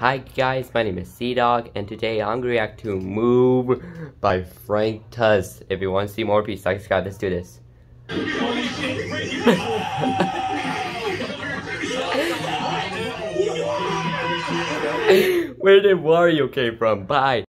Hi guys, my name is Cdog, and today I'm gonna react to Move by Frank Tuss. If you want to see more, please like, subscribe, let's do this. Where did Wario came from? Bye.